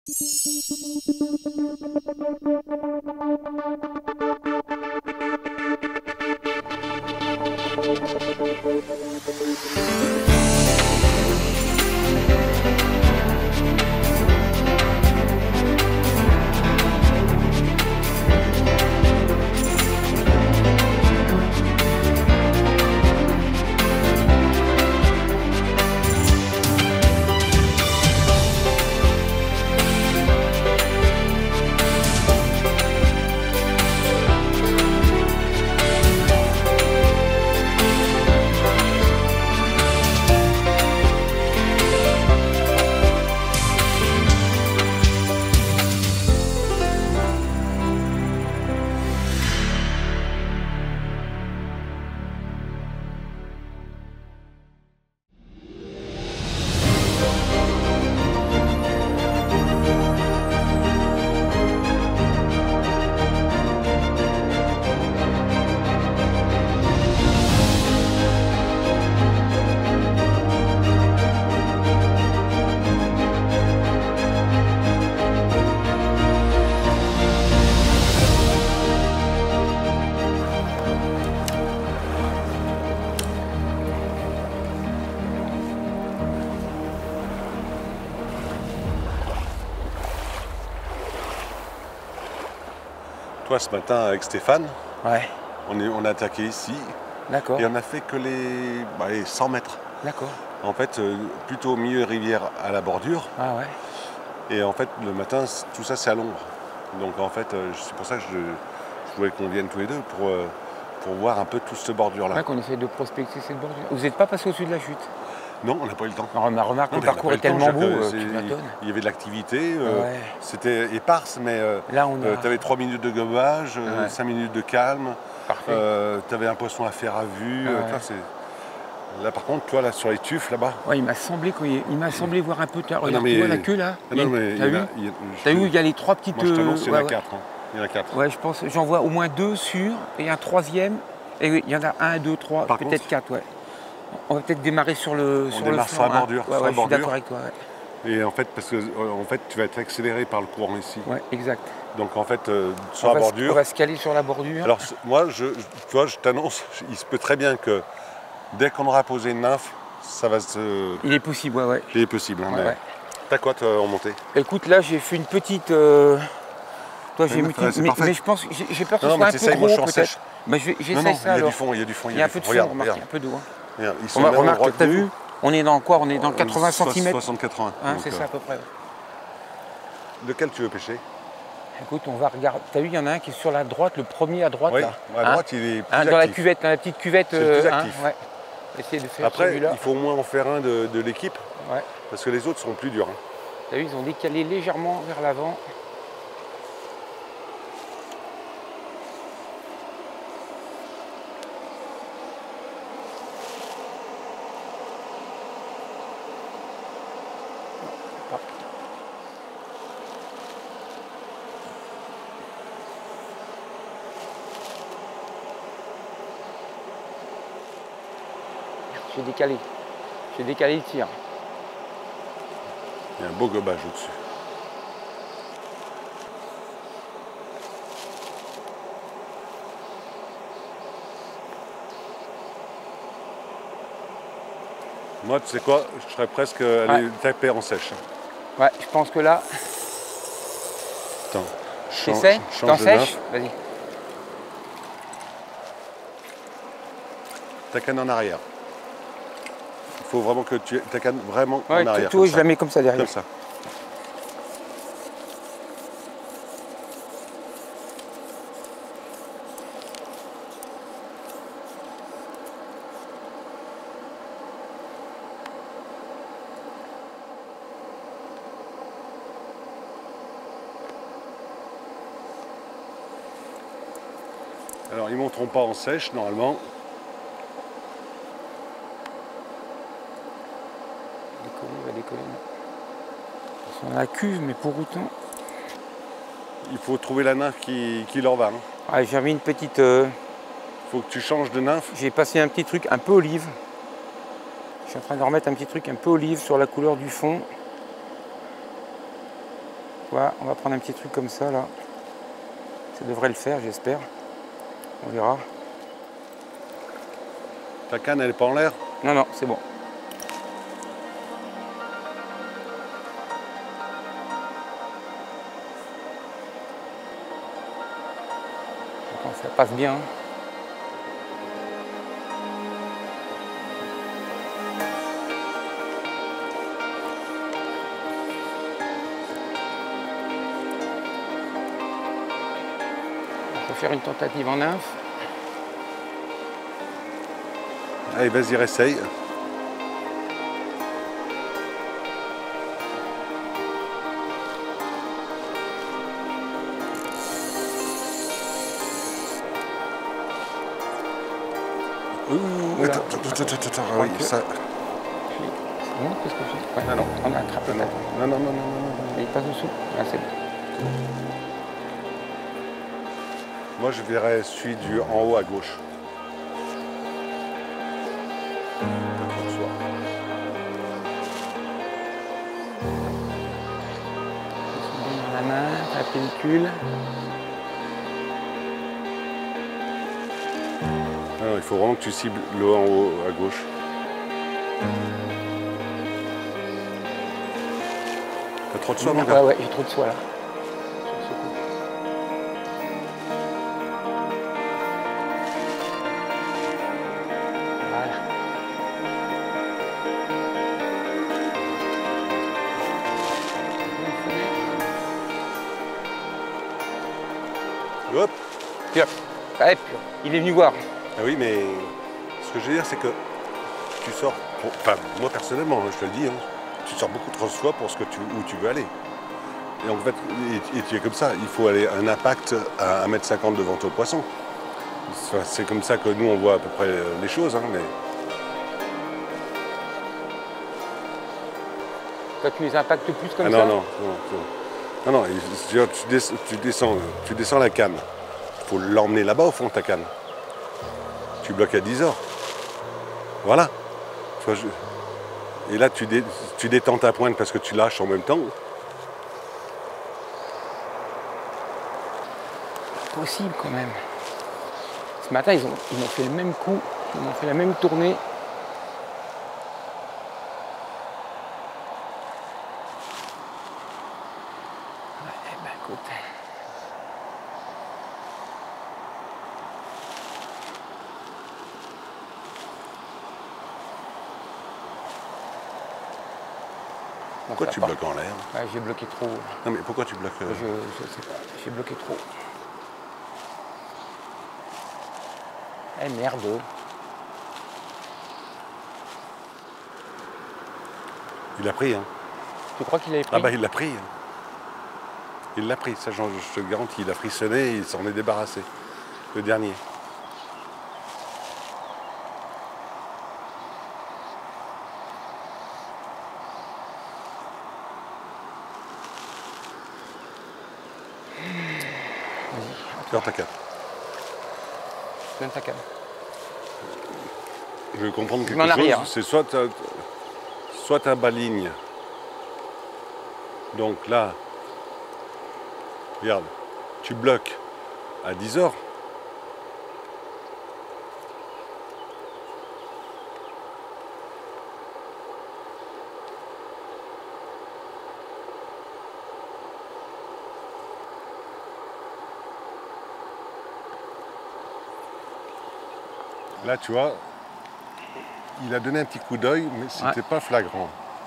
Toi, ce matin, avec Stéphane, Ouais, on a attaqué ici d'accord, et on a fait que les 100 mètres. d'accord. En fait, plutôt au milieu de rivière à la bordure. Ah ouais. Et en fait, le matin, tout ça, c'est à l'ombre. Donc en fait, c'est pour ça que je voulais qu'on vienne tous les deux pour voir un peu toute cette bordure-là. Ouais, qu'on essaie de prospecter cette bordure. Vous n'êtes pas passé au-dessus de la chute? Non, on n'a pas eu le temps. Alors, ma remarque, Non, le mais on n'a parcours pas est eu le temps, tellement beau, Jacques, tu m'étonnes. il y avait de l'activité, Ouais. c'était éparse, mais Là, on a... tu avais 3 minutes de gobage, Ouais. 5 minutes de calme, Parfait. tu avais un poisson à faire à vue. Ouais. Là, par contre, toi, là, sur les tufs, là-bas. Ouais, il m'a semblé voir un peu... Regarde, non, mais- tu vois la queue là? Ah non, mais T'as vu? T'as vu, il y a les trois petites... Moi, je t'annonce, il y en a ouais, 4. Il y en a 4. ouais, je pense, j'en vois au moins 2 sûrs, et un troisième. Et oui, il y en a 1, 2, 3, Par peut-être contre, 4, ouais. On va peut-être démarrer sur le démarre flanc, sur la hein. bordure, Ouais, sur ouais, la je suis bordure. d'accord avec toi, ouais. Et en fait, parce que en fait, tu vas être accéléré par le courant ici. Ouais, exact. Donc en fait, sur On la va bordure. se caler sur la bordure. Alors moi, tu vois, je t'annonce, il se peut très bien que dès qu'on aura posé une nymphe, ça va se. Il est possible, ouais, ouais. Il est possible. Hein, Ouais, mais ouais. t'as quoi en montée? Écoute, là, j'ai fait une petite... Toi, j'ai Ouais, mis... c'est mais, parfait. mais je pense... J'ai peur que ce Non, soit mais un peu t'essayes, moi, je suis gros, en peut-être. sèche. Bah, Non, j'essaye ça, il y a alors. du fond, il y a du fond. Il y a un peu de fond, Regarde, remarque, il y a regarde. un peu d'eau. Hein. Regarde, ils sont même en Remarque, droite t'as de vu? nous. On est dans quoi? On est dans 80 cm. 60-80. Hein, Donc, c'est ça, à peu près. Lequel tu veux pêcher? Écoute, on va regarder. T'as vu, il y en a un qui est sur la droite, le premier à droite, Oui, là. à Hein? droite, il est plus Hein, dans la actif. cuvette, dans la petite cuvette. C'est le plus hein, actif. ouais. Essayer de faire Après, celui-là. il faut au moins en faire un de l'équipe, Ouais. parce que les autres sont plus durs. Hein. T'as vu, ils ont décalé légèrement vers l'avant. J'ai décalé le tir. Il y a un beau gobage au-dessus. Moi, tu sais quoi, je serais presque allé taper en sèche. Ouais, je pense que là, Attends, t'essaies? T'en change de sèches? nymphe. Vas-y. Ta canne en arrière. Il faut vraiment que tu ta canne vraiment Ouais, en arrière. tout, comme je ça. la mets comme ça derrière. Comme ça. Alors ils ne monteront pas en sèche normalement. Il va décoller. Ils sont à la cuve, mais pour autant. Il faut trouver la nymphe qui leur va. Hein. Ah, j'ai mis une petite. Il faut que tu changes de nymphe. J'ai passé un petit truc un peu olive. Je suis en train de remettre un petit truc un peu olive sur la couleur du fond. Voilà, on va prendre un petit truc comme ça là. Ça devrait le faire, j'espère. On verra. Ta canne, elle est pas en l'air? Non, non, c'est bon. Quand ça passe bien. On peut faire une tentative en nymphe. Allez, vas-y, réessaye. Attends, oui, ça. C'est bon, qu'est-ce que je fais? Ah non. On a attrapé. Non, non, non, non, non. Il passe dessous. Ah, c'est bon. Moi, je verrais celui du en haut à gauche. Dans la main, la pellicule. Non, il faut vraiment que tu cibles le en haut à gauche. T'as trop de soie, mon gars? Ouais, j'ai trop de soie là. Sur ce coup. Hop. Pur. Ouais, pur. Il est venu voir. Ah oui, mais ce que je veux dire, c'est que tu sors, enfin, moi personnellement, je te le dis, hein, tu sors beaucoup trop de soie pour où tu veux aller. Et en fait, et tu es comme ça, il faut aller un impact à 1,50 m devant ton poisson. C'est comme ça que nous, on voit à peu près les choses. Hein, mais... Toi, tu les impactes plus comme ça? Non, non, non, non, tu descends la canne. Il faut l'emmener là-bas au fond de ta canne. Tu bloques à 10 heures. Voilà. Et là, tu détends ta pointe parce que tu lâches en même temps. Possible quand même. Ce matin, ils m'ont fait le même coup. Ils m'ont fait la même tournée. Eh ben, écoute. Pourquoi tu bloques en l'air? Ouais, j'ai bloqué trop. Non mais pourquoi tu bloques Je sais pas, j'ai bloqué trop. Eh merde. Il l'a pris, hein. Tu crois qu'il avait pris? Ah bah il l'a pris. Il l'a pris, ça je te garantis. Il a frissonné et il s'en est débarrassé. Le dernier. Vas-y. Dans ta canne. Donne ta canne. Je veux comprendre quelque En arrière. chose. C'est soit ta baligne. Donc là, regarde, tu bloques à 10 heures. Là, tu vois, il a donné un petit coup d'œil, mais c'était pas flagrant.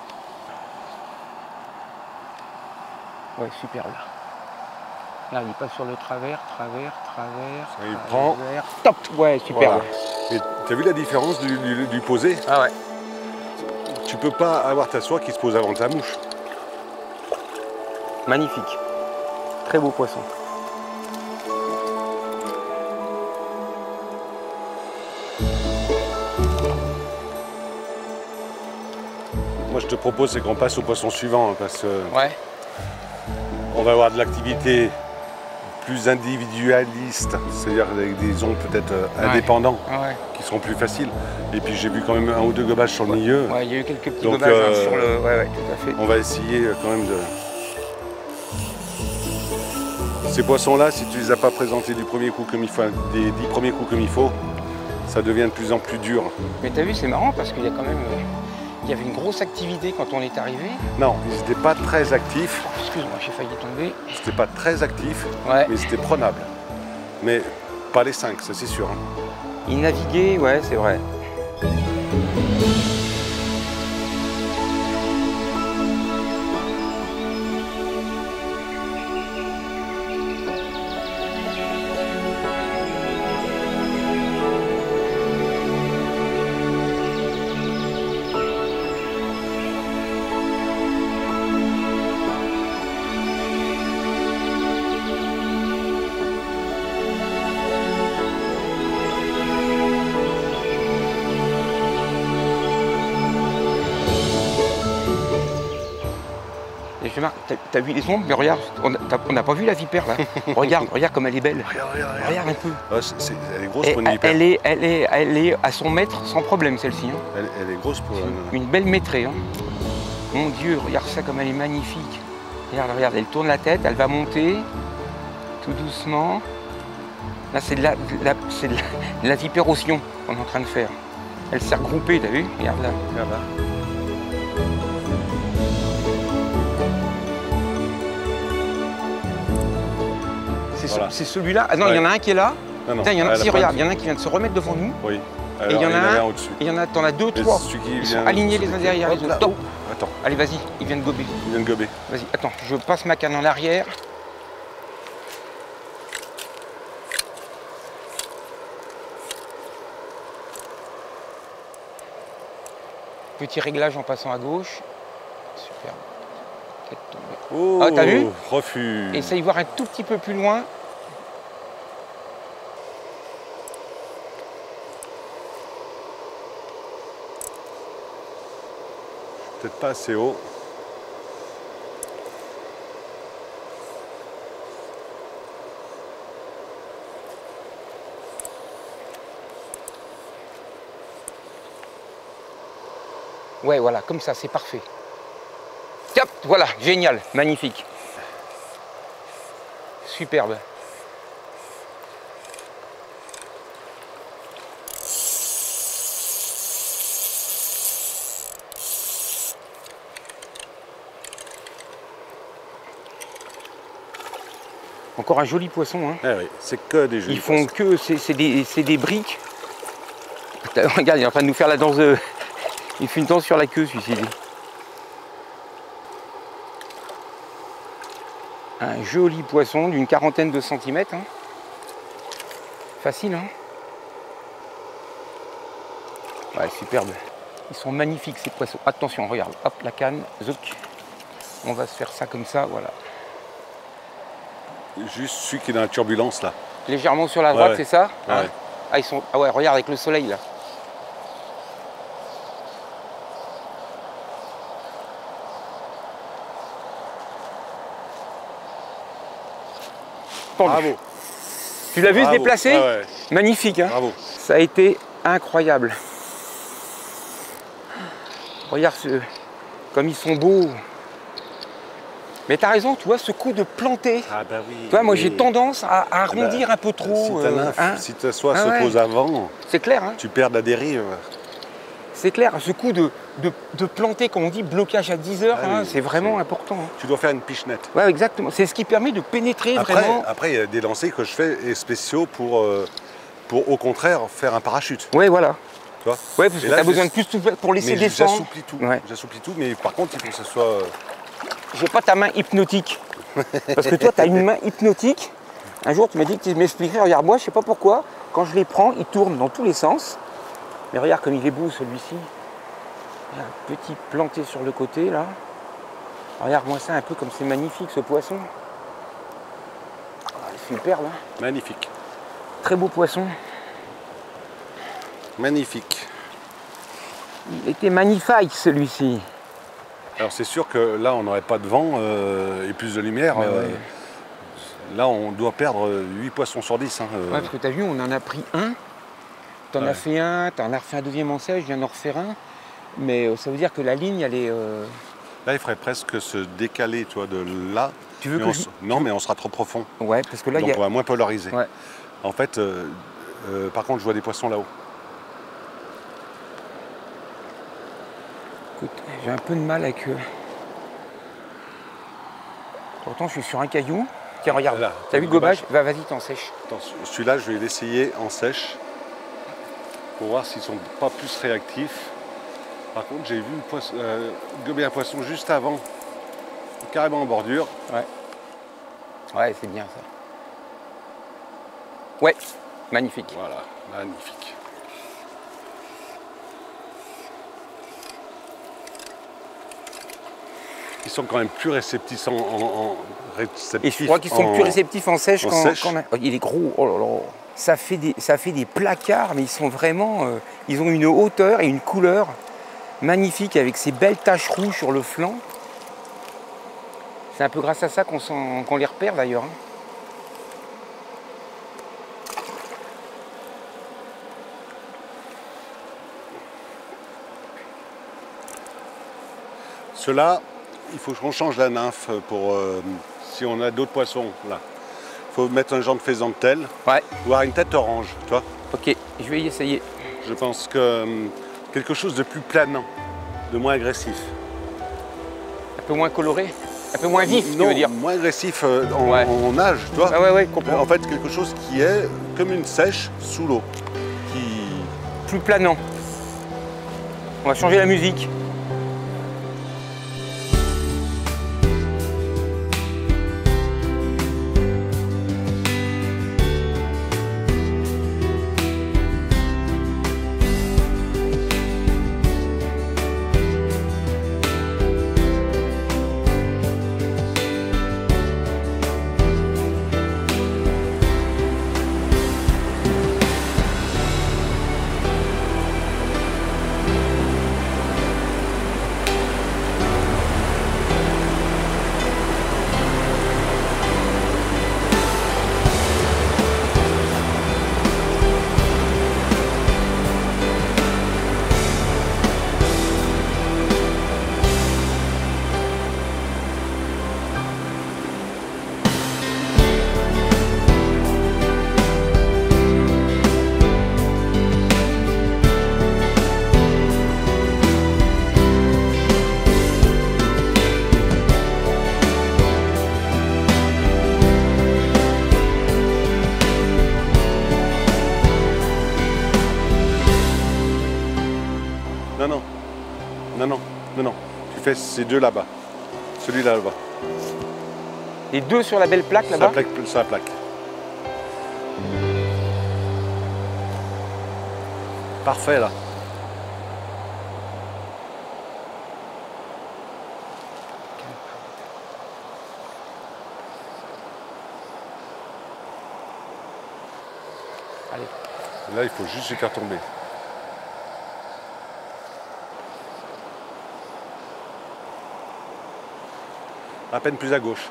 Ouais, super là. Là, il passe sur le travers. Il prend. Top. Ouais, super. Voilà. Et t'as vu la différence du posé? Ah ouais. Tu peux pas avoir ta soie qui se pose avant ta mouche. Magnifique. Très beau poisson. Moi, je te propose, c'est qu'on passe au poisson suivant, hein, parce que Ouais. on va avoir de l'activité plus individualiste, c'est-à-dire avec des ongles peut-être indépendants, qui seront plus faciles. Et puis j'ai vu quand même un ou deux gobages sur le milieu. Ouais, il y a eu quelques petits Donc, gobages sur le... Ouais, tout à fait. On va essayer quand même Ces poissons-là, si tu les as pas présentés du premier coup comme il faut, des 10 premiers coups comme il faut, ça devient de plus en plus dur. Mais t'as vu, c'est marrant parce qu'il y a quand même... il y avait une grosse activité quand on est arrivé. Non, ils n'étaient pas très actifs. Oh, excuse-moi, j'ai failli tomber. C'était pas très actifs, Ouais. mais c'était prenable. Mais pas les 5, ça c'est sûr. Hein. Ils naviguaient, ouais, c'est vrai. Et je remarque, t'as vu les ombres, mais regarde, on n'a pas vu la vipère là. Regarde comme elle est belle. Regarde un peu. Ah, elle est grosse pour une vipère. Elle est à son mètre sans problème celle-ci. Hein. Elle est grosse pour Une belle métrée. Hein. Mon Dieu, regarde ça comme elle est magnifique. Regarde, elle tourne la tête, elle va monter tout doucement. Là, c'est de la vipère au sillon qu'on est en train de faire. Elle s'est regroupée, t'as vu? Regarde là. Voilà. C'est celui-là. Ah non, il y en a un qui est là. Non, Putain, il y en a, si, regarde, il y en a un qui vient de se remettre devant nous. Oui. Alors, et il y en a un au-dessus. Et il y en a, t'en as deux, trois. Ils sont alignés les uns derrière les autres. Top. Attends. Allez, vas-y, il vient de gober. Il vient de gober. Vas-y, attends, je passe ma canne en arrière. Petit réglage en passant à gauche. Super. Tête tombée. Oh, ah, t'as vu? Refus. Essaye de voir un tout petit peu plus loin. Peut-être pas assez haut. Ouais, voilà, comme ça, c'est parfait. Hop, voilà, génial, magnifique. Superbe. Encore un joli poisson. Hein. Ah oui, c'est que des jolis Ils font poissons. que, c'est des briques. Regarde, il est en train de nous faire la danse de... Il fait une danse sur la queue, celui-ci. Un joli poisson d'une quarantaine de centimètres. Hein. Facile, hein. Ouais, superbe. Ils sont magnifiques, ces poissons. Attention, regarde. Hop, la canne. Zouk. On va se faire ça comme ça, voilà. Juste celui qui est dans la turbulence, là. Légèrement sur la droite, ouais. C'est ça? Hein. Ouais. Ah, ils sont... Ah ouais, regarde, avec le soleil, là. Bravo. Tu l'as vu se déplacer? Ouais. Magnifique, hein? Bravo. Ça a été incroyable. Regarde comme ils sont beaux. Mais t'as raison, tu vois, ce coup de planter. Ah bah oui. Tu vois, moi j'ai tendance à arrondir un peu trop. Si ta soie se pose avant, c'est clair, hein? Tu perds la dérive. C'est clair, ce coup de planter, comme on dit, blocage à 10 heures, hein, c'est vraiment important. Hein. Tu dois faire une piche-nette. Ouais, exactement. C'est ce qui permet de pénétrer vraiment. Après, il y a des lancers que je fais spéciaux pour au contraire faire un parachute. Ouais, voilà. Tu vois? Ouais, parce que tu as besoin de plus pour laisser descendre. J'assouplis tout. Ouais. J'assouplis tout, mais par contre, il faut que ce soit. J'ai pas ta main hypnotique. Parce que toi, tu as une main hypnotique. Un jour, tu m'as dit que tu m'expliquerais. Regarde, moi, je sais pas pourquoi, quand je les prends, ils tournent dans tous les sens. Mais regarde comme il est beau, celui-ci. Il y a un petit planté sur le côté, là. Regarde-moi ça, un peu comme c'est magnifique, ce poisson. Ah, superbe, hein. Magnifique. Très beau poisson. Magnifique. Il était magnifique, celui-ci. Alors c'est sûr que là on n'aurait pas de vent et plus de lumière. Ouais. Là on doit perdre 8 poissons sur 10. Hein, Ouais, parce que tu as vu, on en a pris un. Tu en as fait un, tu en as refait un deuxième enseigne, je viens d'en refaire un. Mais ça veut dire que la ligne, elle est... Là il faudrait presque se décaler, toi, de là. Tu veux Mais que non, mais on sera trop profond. Ouais, parce que là, Donc on va moins polariser. Ouais. En fait, par contre, je vois des poissons là-haut. Écoute, j'ai un peu de mal avec eux. Pourtant, je suis sur un caillou. Tiens, regarde. Là, T'as vu le gobage? Vas-y, t'en sèches. Attends, celui-là, je vais l'essayer en sèche pour voir s'ils sont pas plus réactifs. Par contre, j'ai vu gober un poisson juste avant, carrément en bordure. Ouais. Ouais, c'est bien ça. Ouais, magnifique. Voilà, magnifique. Ils sont quand même plus réceptifs Et je crois qu'ils sont plus réceptifs en sèche sèche. Oh, il est gros, oh là là. Ça fait des placards, mais ils sont vraiment... ils ont une hauteur et une couleur magnifique avec ces belles taches rouges sur le flanc. C'est un peu grâce à ça qu'on les repère d'ailleurs. Hein. Ceux-là, il faut qu'on change la nymphe pour si on a d'autres poissons là. Il faut mettre un genre de faisantel, Ouais. voire une tête orange, tu vois. Ok, je vais y essayer. Je pense que quelque chose de plus planant, de moins agressif. Un peu moins coloré, un peu moins vif, Non, tu veux dire. moins agressif Ouais. en nage, tu vois. Ah ouais, comprends. En fait, quelque chose qui est comme une sèche sous l'eau. Plus planant. On va changer la musique. Non. Tu fais ces deux là-bas. Celui-là là-bas. Les deux sur la belle plaque là-bas. Sur la plaque. Parfait là. Allez. Là, il faut juste les faire tomber. À peine plus à gauche.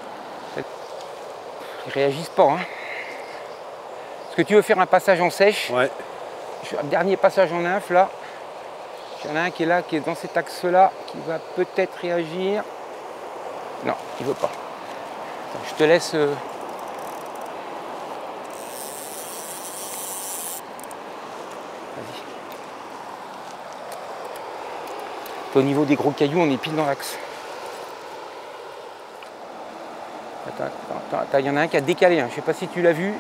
Ils réagissent pas. Hein. Est-ce que tu veux faire un passage en sèche? Ouais. Je fais un dernier passage en nymphe là. Il y en a un qui est là, qui est dans cet axe-là, qui va peut-être réagir. Non, il veut pas. Attends, je te laisse. Vas-y. Au niveau des gros cailloux, on est pile dans l'axe. Attends, il y en a un qui a décalé, hein. Je ne sais pas si tu l'as vu.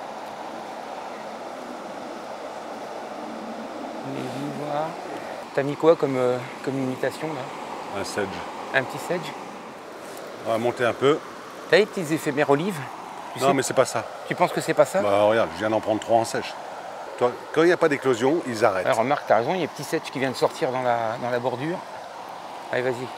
T'as mis quoi comme imitation là? Un sedge. Un petit sedge? On va monter un peu. T'as les petits éphémères olives? Non, mais c'est pas ça. Tu penses que c'est pas ça? Bah regarde, je viens d'en prendre 3 en sèche. Toi, quand il n'y a pas d'éclosion, ils arrêtent. Alors, remarque, t'as raison, il y a un petit sedge qui vient de sortir dans la bordure. Allez, vas-y.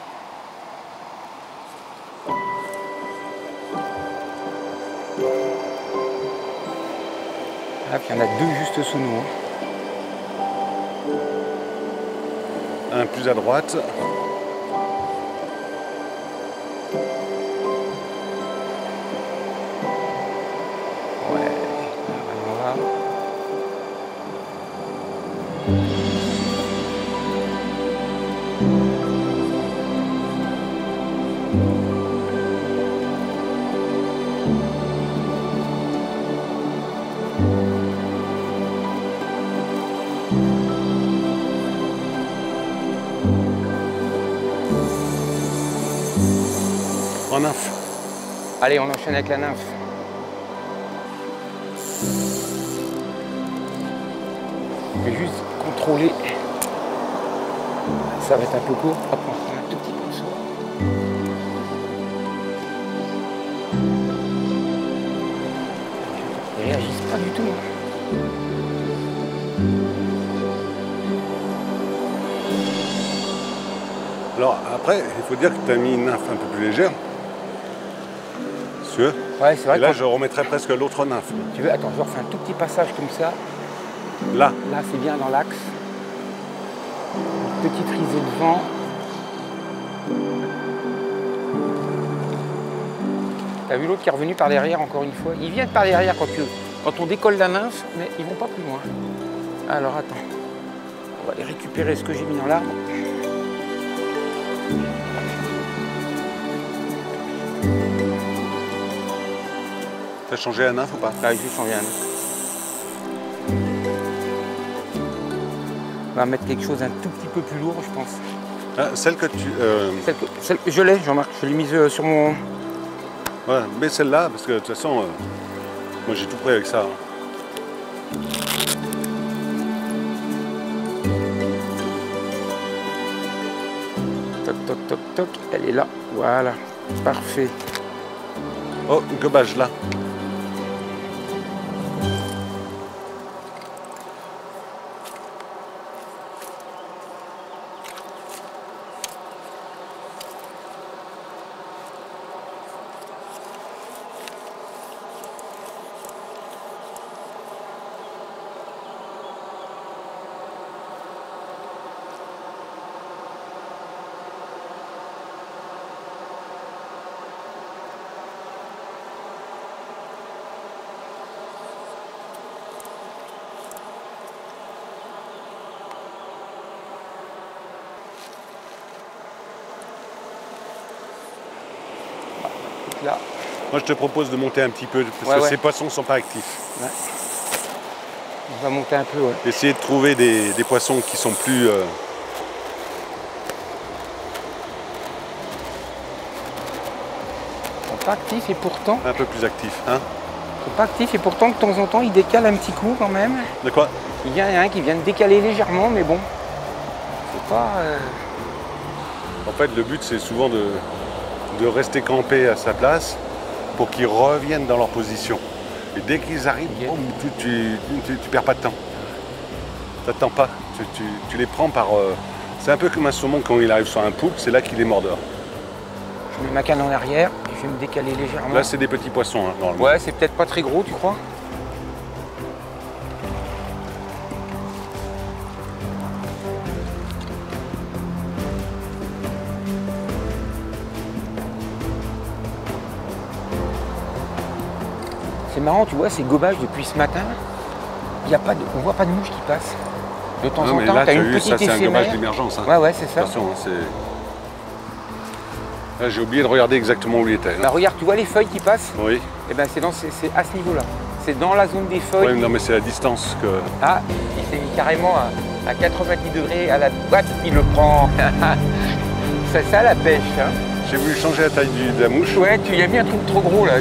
Ah, puis il y en a deux juste sous nous. Hein. Un plus à droite. Ouais, on va. En nymphe. Allez, on enchaîne avec la nymphe. Je vais juste contrôler. Ça va être un peu court. Hop, on prend un tout petit pinceau. Ils réagissent pas du tout. Alors après, il faut dire que tu as mis une nymphe un peu plus légère. Sûr. Ouais, c'est vrai. Et là, je remettrais presque l'autre nymphe. Tu veux, attends, je refais un tout petit passage comme ça. Là. Là, c'est bien dans l'axe. Petite risée de vent. T'as vu l'autre qui est revenu par derrière encore une fois. Ils viennent par derrière quand on décolle la nymphe, mais ils vont pas plus loin. Alors attends. On va aller récupérer ce que j'ai mis dans l'arbre. T'as changé la nymphe ou pas? Là, j'ai changé un autre. On va mettre quelque chose un tout petit peu plus lourd, je pense. Ah, celle que tu... Celle que je l'ai, Jean-Marc. Je l'ai mise sur mon... Ouais, mais celle-là, parce que de toute façon, moi j'ai tout pris avec ça. Toc, toc, toc, toc. Elle est là. Voilà. Parfait. Oh, une gobage là. Là. Moi je te propose de monter un petit peu, parce que ces poissons ne sont pas actifs. Ouais. On va monter un peu, ouais. Essayer de trouver des poissons qui sont plus... Ils sont pas actifs et pourtant... un peu plus actifs, hein? Ils sont pas actifs et pourtant de temps en temps ils décalent un petit coup quand même. De quoi? Il y en a un qui vient de décaler légèrement, mais bon. C'est pas... En fait le but c'est souvent de rester campé à sa place pour qu'ils reviennent dans leur position. Et dès qu'ils arrivent, boum, tu perds pas de temps. T'attends pas, tu les prends par... C'est un peu comme un saumon quand il arrive sur un poulpe, c'est là qu'il est mordeur. Je mets ma canne en arrière et je vais me décaler légèrement. Là c'est des petits poissons, hein, normalement. Ouais, c'est peut-être pas très gros, tu crois? C'est marrant, tu vois, ces gobages depuis ce matin, on voit pas de mouche qui passe. De temps en temps, tu as une petite éphémère. C'est un gobage d'émergence. Hein. Ouais, c'est ça. Attention, là, j'ai oublié de regarder exactement où il était. Bah, regarde, tu vois les feuilles qui passent? Oui. Et ben c'est à ce niveau-là. C'est dans la zone des feuilles. Oui, non, mais c'est la distance que... Ah, il s'est mis carrément à 90 degrés à la droite, il le prend. C'est ça la pêche. Hein. J'ai voulu changer la taille de la mouche. Ouais, tu y as mis un truc trop gros là.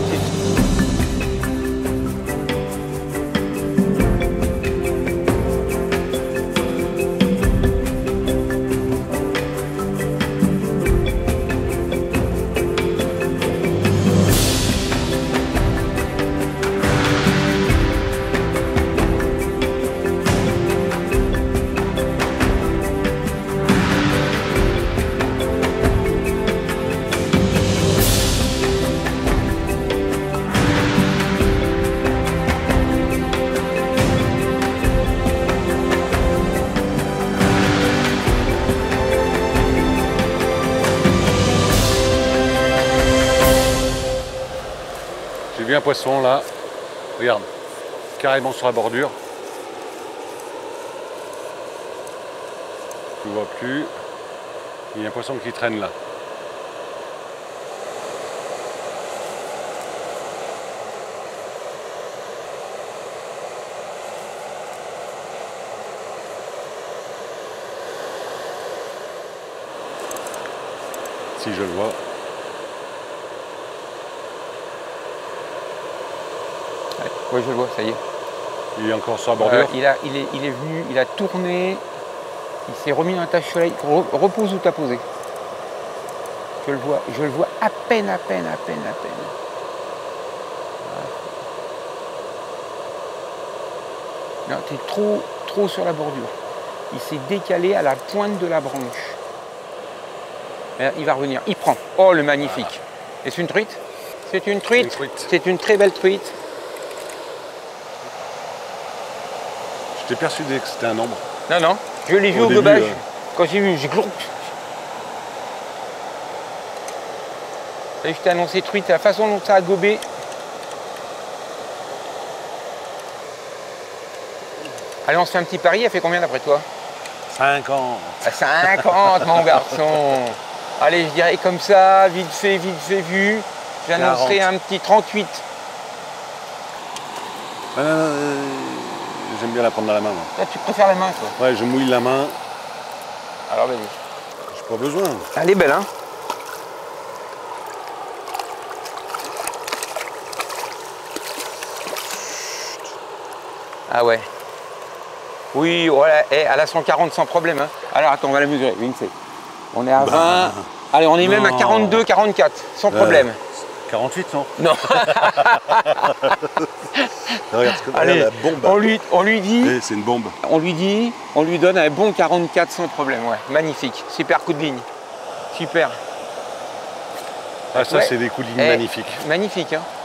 J'ai vu un poisson là, regarde, carrément sur la bordure. Tu ne vois plus. Il y a un poisson qui traîne là. Si je le vois. Ouais, je le vois, ça y est. Il est encore sur la bordure. Il est venu, il a tourné, il s'est remis dans la tache soleil. Repose où tu as posé. Je le vois à peine. Non, tu es trop sur la bordure. Il s'est décalé à la pointe de la branche. Il va revenir, il prend. Oh, le magnifique. Et c'est une truite? C'est une truite. C'est une très belle truite. J'étais persuadé que c'était un ombre. Non, je l'ai vu au gobage. Quand j'ai vu, j'ai glourp. Je t'ai annoncé truite, la façon dont ça a gobé. Allez, on se fait un petit pari, elle fait combien d'après toi? 50. 50, mon garçon. Allez, je dirais comme ça, vite fait vu. J'annoncerai un petit 38. J'aime bien la prendre dans la main. Moi. Là, tu préfères la main, toi? Ouais, je mouille la main. Alors, vas-y. J'ai pas besoin. Elle est belle, hein? Ah ouais. Oui, voilà, elle a 140 sans problème. Hein. Alors attends, on va la mesurer. On est à 20. Allez, on est même à 42, 44, sans problème. 48, non? Non. Allez, la bombe. On lui dit. C'est une bombe. On lui donne un bon 44 sans problème. Ouais, magnifique. Super coup de ligne. Super. Ah, ça, c'est des coups de ligne magnifiques. Magnifique, hein.